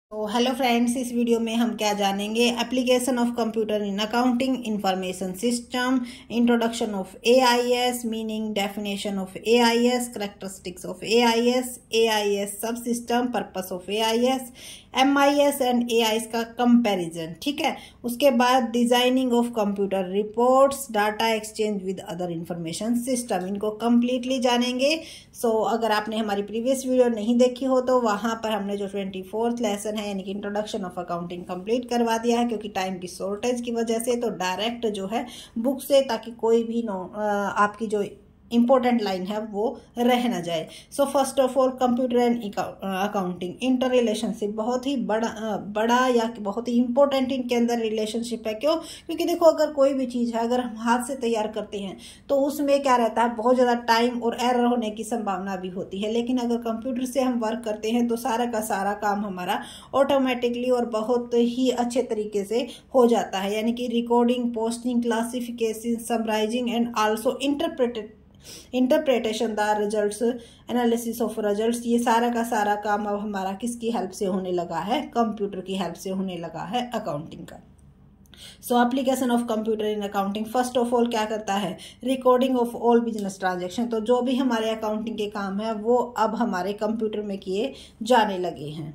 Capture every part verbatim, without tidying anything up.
तो hello friends, इस video में हम क्या जानेंगे। Application of computer in accounting, information system, introduction of A I S, meaning, definition of A I S, characteristics of A I S, A I S sub system, purpose of A I S, M I S and A I S का comparison. ठीक है। उसके बाद designing of computer reports, data exchange with other information system, इनको completely जानेंगे। So so, अगर आपने हमारी प्रीवियस वीडियो नहीं देखी हो तो वहां पर हमने जो ट्वेंटी फोर्थ लेसन है यानी कि इंट्रोडक्शन ऑफ अकाउंटिंग कंप्लीट करवा दिया है, क्योंकि टाइम की शॉर्टेज की वजह से। तो डायरेक्ट जो है बुक से, ताकि कोई भी नो आपकी जो इंपॉर्टेंट लाइन है वो रह ना जाए। So first of all, computer and accounting inter relationship बहुत ही बड़ा बड़ा या बहुत ही इंपॉर्टेंट इनके अंदर रिलेशनशिप है। क्यों? क्योंकि देखो, अगर कोई भी चीज़ है अगर हम हाथ से तैयार करते हैं तो उसमें क्या रहता है, बहुत ज़्यादा टाइम और एरर होने की संभावना भी होती है। लेकिन अगर कंप्यूटर से हम वर्क करते हैं तो सारा का सारा काम हमारा ऑटोमेटिकली और बहुत ही अच्छे तरीके से हो जाता है। यानी कि recording, posting, classification, summarising and also interpreted interpretation the results, analysis of results, ये सारा का सारा काम अब हमारा किसकी हेल्प से होने लगा है? कंप्यूटर की हेल्प से होने लगा है अकाउंटिंग का। So application of computer in accounting, first of all क्या करता है? Recording of all business transaction. तो जो भी हमारे अकाउंटिंग के काम है वो अब हमारे कंप्यूटर में किए जाने लगे हैं।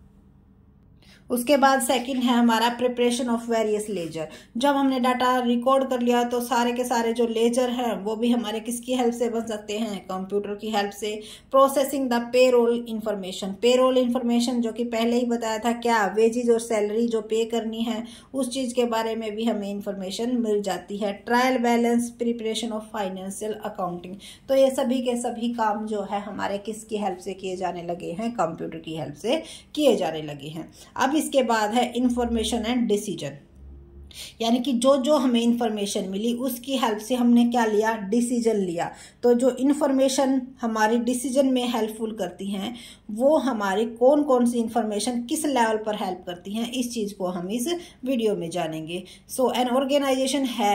उसके बाद सेकंड है हमारा प्रिपरेशन ऑफ वेरियस लेजर। जब हमने डाटा रिकॉर्ड कर लिया तो सारे के सारे जो लेजर हैं वो भी हमारे किसकी हेल्प से बन सकते हैं? कंप्यूटर की हेल्प से। Processing the payroll information, payroll information जो कि पहले ही बताया था, क्या वेजेज और सैलरी जो पे करनी है उस चीज़ के बारे में भी हमें इंफॉर्मेशन मिल जाती है। Trial balance, preparation of financial accounting, तो ये सभी के सभी काम जो है हमारे किसकी हेल्प से किए जाने लगे हैं? कंप्यूटर की हेल्प से किए जाने लगे हैं। अब इसके बाद है इंफॉर्मेशन एंड डिसीजन, यानी कि जो जो हमें इंफॉर्मेशन मिली उसकी हेल्प से हमने क्या लिया? डिसीजन लिया। तो जो इंफॉर्मेशन हमारी डिसीजन में हेल्पफुल करती हैं वो हमारी कौन कौन सी इंफॉर्मेशन किस लेवल पर हेल्प करती हैं, इस चीज को हम इस वीडियो में जानेंगे। सो एन ऑर्गेनाइजेशन है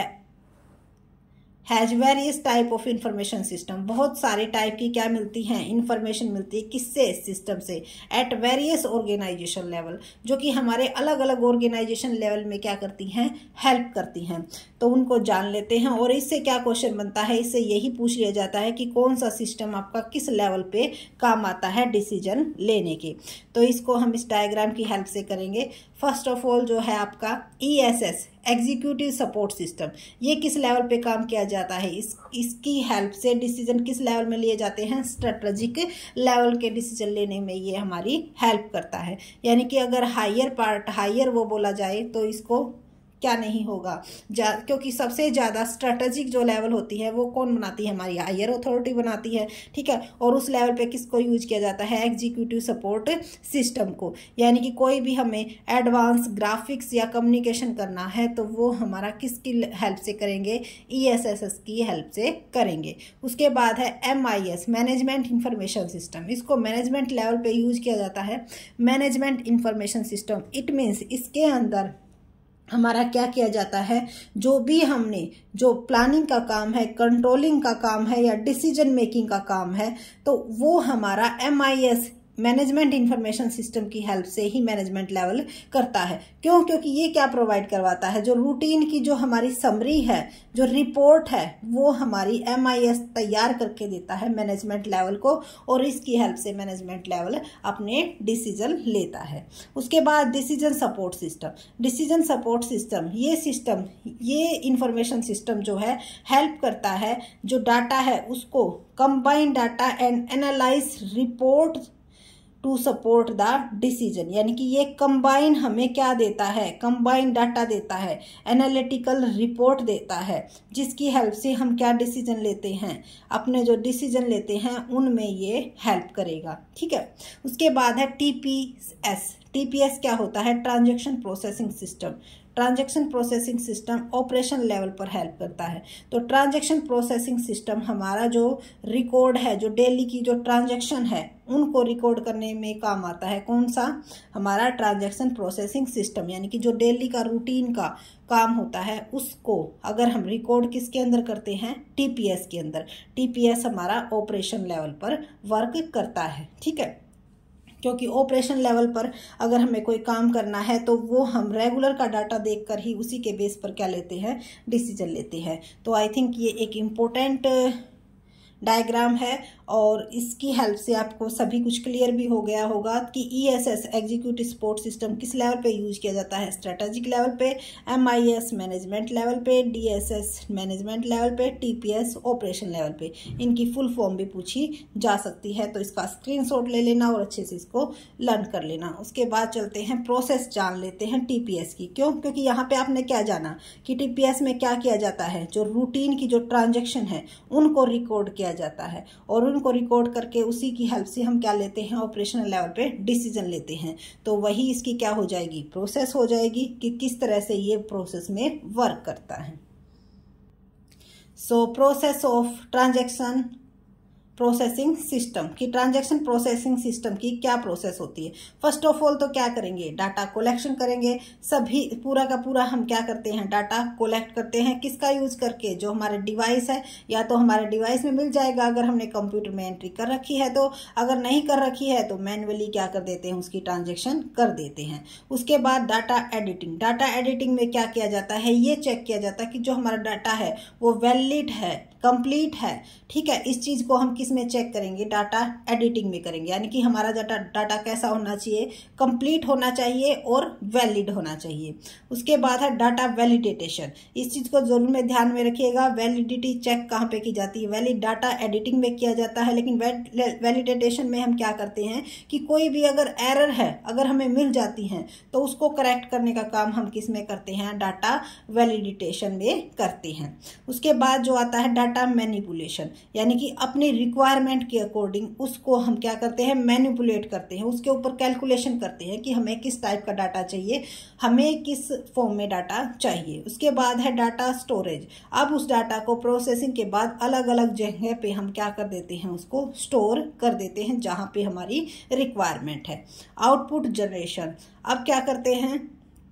has various type of information system, बहुत सारे टाइप की क्या मिलती हैं? इंफॉर्मेशन मिलती है। किससे? सिस्टम से। एट वेरियस ऑर्गेनाइजेशन लेवल, जो कि हमारे अलग अलग ऑर्गेनाइजेशन लेवल में क्या करती हैं? हेल्प करती हैं। तो उनको जान लेते हैं। और इससे क्या क्वेश्चन बनता है? इससे यही पूछ लिया जाता है कि कौन सा सिस्टम आपका किस लेवल पे काम आता है डिसीजन लेने के। तो इसको हम इस डायग्राम की हेल्प से करेंगे। फर्स्ट ऑफ ऑल जो है आपका E S S, executive support system, ये किस लेवल पे काम किया जाता है? इस इसकी हेल्प से डिसीजन किस लेवल में लिए जाते हैं? स्ट्रेटेजिक लेवल के डिसीजन लेने में ये हमारी हेल्प करता है। यानी कि अगर हायर पार्ट, हायर वो बोला जाए तो इसको क्या नहीं होगा, क्योंकि सबसे ज़्यादा स्ट्रेटेजिक जो लेवल होती है वो कौन बनाती है? हमारी हायर अथॉरिटी बनाती है। ठीक है। और उस लेवल पे किसको यूज किया जाता है? एग्जीक्यूटिव सपोर्ट सिस्टम को। यानी कि कोई भी हमें एडवांस ग्राफिक्स या कम्युनिकेशन करना है तो वो हमारा किसकी हेल्प से करेंगे? ई एस एस एस की हेल्प से करेंगे। उसके बाद है M I S, management information system, इसको मैनेजमेंट लेवल पे यूज किया जाता है। Management information system, it means इसके अंदर हमारा क्या किया जाता है? जो भी हमने जो प्लानिंग का काम है, कंट्रोलिंग का काम है या डिसीजन मेकिंग का काम है, तो वो हमारा M I S management information system की हेल्प से ही मैनेजमेंट लेवल करता है। क्यों? क्योंकि ये क्या प्रोवाइड करवाता है? जो रूटीन की जो हमारी समरी है, जो रिपोर्ट है, वो हमारी एम आई एस तैयार करके देता है मैनेजमेंट लेवल को, और इसकी हेल्प से मैनेजमेंट लेवल अपने डिसीजन लेता है। उसके बाद decision support system, decision support system, ये सिस्टम, ये इंफॉर्मेशन सिस्टम जो है हेल्प करता है जो डाटा है उसको combine data and analyse report to support the decision. यानी कि ये कंबाइन हमें क्या देता है? कंबाइन डाटा देता है, एनालिटिकल रिपोर्ट देता है, जिसकी हेल्प से हम क्या डिसीजन लेते हैं? अपने जो डिसीजन लेते हैं उनमें ये हेल्प करेगा। ठीक है। उसके बाद है T P S, T P S क्या होता है? Transaction processing system. Transaction processing system operation level पर हेल्प करता है। तो ट्रांजैक्शन प्रोसेसिंग सिस्टम हमारा जो रिकॉर्ड है, जो डेली की जो ट्रांजैक्शन है उनको रिकॉर्ड करने में काम आता है। कौन सा? हमारा ट्रांजैक्शन प्रोसेसिंग सिस्टम। यानी कि जो डेली का रूटीन का काम होता है उसको अगर हम रिकॉर्ड किसके अंदर करते हैं? टी पी एस के अंदर। टी पी एस हमारा ऑपरेशन लेवल पर वर्क करता है। ठीक है। क्योंकि ऑपरेशन लेवल पर अगर हमें कोई काम करना है तो वो हम रेगुलर का डाटा देखकर ही उसी के बेस पर क्या लेते हैं, डिसीजन लेते हैं। तो आई थिंक ये एक इम्पोर्टेंट डायग्राम है और इसकी हेल्प से आपको सभी कुछ क्लियर भी हो गया होगा कि E S S executive support system किस लेवल पे यूज किया जाता है, स्ट्रेटेजिक लेवल पे, M I S management level पे, D S S management level पे, T P S operation level पे। इनकी फुल फॉर्म भी पूछी जा सकती है, तो इसका स्क्रीनशॉट ले लेना और अच्छे से इसको लर्न कर लेना। उसके बाद चलते हैं प्रोसेस जान लेते हैं टी पी एस की। क्यों? क्योंकि यहाँ पे आपने क्या जाना कि टी पी एस में क्या किया जाता है, जो रूटीन की जो ट्रांजेक्शन है उनको रिकॉर्ड किया जाता है और उनको रिकॉर्ड करके उसी की हेल्प से हम क्या लेते हैं, ऑपरेशनल लेवल पे डिसीजन लेते हैं। तो वही इसकी क्या हो जाएगी, प्रोसेस हो जाएगी कि किस तरह से ये प्रोसेस में वर्क करता है। So process of transaction processing system की, ट्रांजैक्शन प्रोसेसिंग सिस्टम की क्या प्रोसेस होती है। फर्स्ट ऑफ ऑल तो क्या करेंगे, डाटा कलेक्शन करेंगे। सभी पूरा का पूरा हम क्या करते हैं, डाटा कलेक्ट करते हैं। किसका यूज करके, जो हमारे डिवाइस है, या तो हमारे डिवाइस में मिल जाएगा अगर हमने कंप्यूटर में एंट्री कर रखी है तो, अगर नहीं कर रखी है तो मैन्युअली क्या कर देते हैं, उसकी ट्रांजेक्शन कर देते हैं। उसके बाद डाटा एडिटिंग, डाटा एडिटिंग में क्या किया जाता है, ये चेक किया जाता है कि जो हमारा डाटा है वो वैलिड है, कंप्लीट है। ठीक है, इस चीज को हम किस में चेक करेंगे, डाटा एडिटिंग में करेंगे। यानी कि हमारा डाटा डाटा कैसा होना चाहिए, कंप्लीट होना चाहिए और वैलिड होना चाहिए। उसके बाद है डाटा वैलिडेटेशन। इस चीज को जरूर में ध्यान में रखिएगा, वैलिडिटी चेक कहाँ पे की जाती है, वैलिड डाटा एडिटिंग में किया जाता है। लेकिन वैलिडेटेशन में हम क्या करते हैं कि कोई भी अगर एरर है अगर हमें मिल जाती है तो उसको करेक्ट करने का काम हम किस में करते हैं, डाटा वैलिडेटेशन में करते हैं। उसके बाद जो आता है डाटा मैनिपुलेशन, यानी कि अपनी रिक्वायरमेंट के अकॉर्डिंग उसको हम क्या करते हैं, मैनिपुलेट करते हैं, उसके ऊपर कैलकुलेशन करते हैं कि हमें किस टाइप का डाटा चाहिए, हमें किस फॉर्म में डाटा चाहिए। उसके बाद है डाटा स्टोरेज। अब उस डाटा को प्रोसेसिंग के बाद अलग अलग जगह पे हम क्या कर देते हैं, उसको स्टोर कर देते हैं जहां पे हमारी रिक्वायरमेंट है। आउटपुट जनरेशन, अब क्या करते हैं,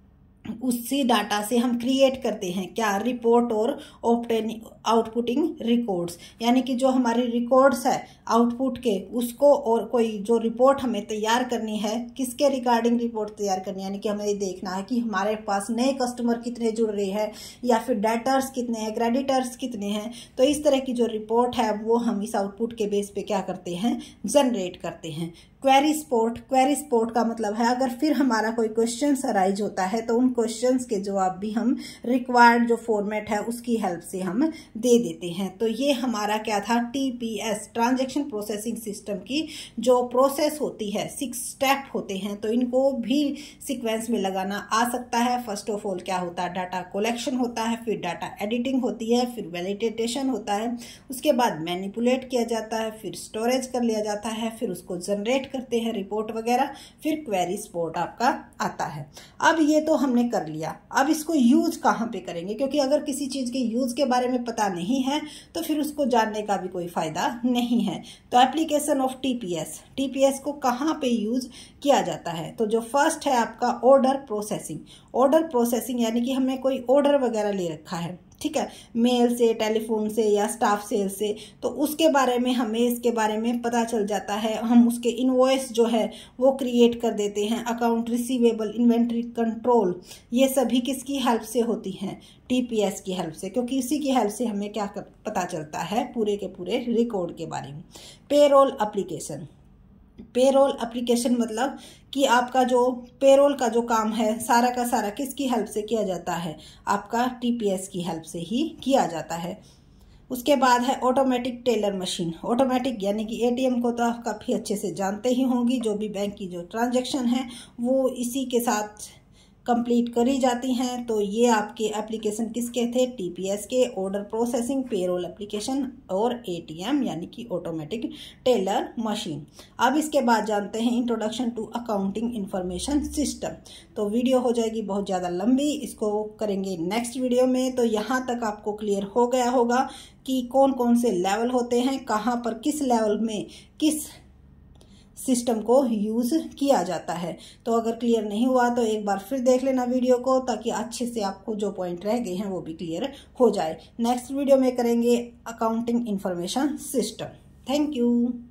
उसी डाटा से हम क्रिएट करते हैं क्या, रिपोर्ट और ऑब्टेनिंग आउटपुटिंग रिकॉर्ड्स। यानी कि जो हमारी रिकॉर्ड्स है आउटपुट के, उसको और कोई जो रिपोर्ट हमें तैयार करनी है, किसके रिगार्डिंग रिपोर्ट तैयार करनी है, यानी कि हमें ये देखना है कि हमारे पास नए कस्टमर कितने जुड़ रहे हैं या फिर डेटर्स कितने हैं, क्रेडिटर्स कितने हैं। तो इस तरह की जो रिपोर्ट है वो हम इस आउटपुट के बेस पे क्या करते हैं, जनरेट करते हैं। क्वेरी सपोर्ट, क्वेरी सपोर्ट का मतलब है अगर फिर हमारा कोई क्वेश्चन अराइज होता है तो उन क्वेश्चंस के जवाब भी हम रिक्वायर्ड जो फॉर्मेट है उसकी हेल्प से हम दे देते हैं। तो ये हमारा क्या था, टीपीएस ट्रांजैक्शन प्रोसेसिंग सिस्टम की जो प्रोसेस होती है, सिक्स स्टेप होते हैं, तो इनको भी सीक्वेंस में लगाना आ सकता है। फर्स्ट ऑफ ऑल क्या होता है, डाटा कलेक्शन होता है, फिर डाटा एडिटिंग होती है, फिर वैलिडेटेशन होता है, उसके बाद मैनिपुलेट किया जाता है, फिर स्टोरेज कर लिया जाता है, फिर उसको जनरेट करते हैं रिपोर्ट वगैरह, फिर क्वेरी सपोर्ट आपका आता है। अब ये तो हमने कर लिया, अब इसको यूज कहाँ पे करेंगे, क्योंकि अगर किसी चीज के यूज के बारे में पता नहीं है तो फिर उसको जानने का भी कोई फायदा नहीं है। तो एप्लीकेशन ऑफ टीपीएस, टीपीएस को कहाँ पे यूज किया जाता है, तो जो फर्स्ट है आपका ऑर्डर प्रोसेसिंग। ऑर्डर प्रोसेसिंग यानी कि हमने कोई ऑर्डर वगैरह ले रखा है, ठीक है, मेल से, टेलीफोन से या स्टाफ सेल से, तो उसके बारे में हमें इसके बारे में पता चल जाता है। हम उसके इनवॉइस जो है वो क्रिएट कर देते हैं। अकाउंट रिसीवेबल, इन्वेंट्री कंट्रोल, ये सभी किसकी हेल्प से होती हैं, टीपीएस की हेल्प से, क्योंकि इसी की हेल्प से हमें क्या पता चलता है, पूरे के पूरे रिकॉर्ड के बारे में। पेरोल एप्लीकेशन, पेरोल एप्लीकेशन मतलब कि आपका जो पेरोल का जो काम है सारा का सारा किसकी हेल्प से किया जाता है, आपका टीपीएस की हेल्प से ही किया जाता है। उसके बाद है ऑटोमेटिक टेलर मशीन। ऑटोमेटिक यानी कि एटीएम को तो आप काफ़ी अच्छे से जानते ही होंगी, जो भी बैंक की जो ट्रांजैक्शन है वो इसी के साथ कंप्लीट करी जाती हैं। तो ये आपके एप्लीकेशन किसके थे, टीपीएस के, ऑर्डर प्रोसेसिंग, पेरोल एप्लीकेशन और एटीएम यानी कि ऑटोमेटिक टेलर मशीन। अब इसके बाद जानते हैं introduction to accounting information system. तो वीडियो हो जाएगी बहुत ज़्यादा लंबी, इसको करेंगे नेक्स्ट वीडियो में। तो यहाँ तक आपको क्लियर हो गया होगा कि कौन कौन से लेवल होते हैं, कहाँ पर किस लेवल में किस सिस्टम को यूज किया जाता है। तो अगर क्लियर नहीं हुआ तो एक बार फिर देख लेना वीडियो को, ताकि अच्छे से आपको जो पॉइंट रह गए हैं वो भी क्लियर हो जाए। नेक्स्ट वीडियो में करेंगे accounting information system. Thank you.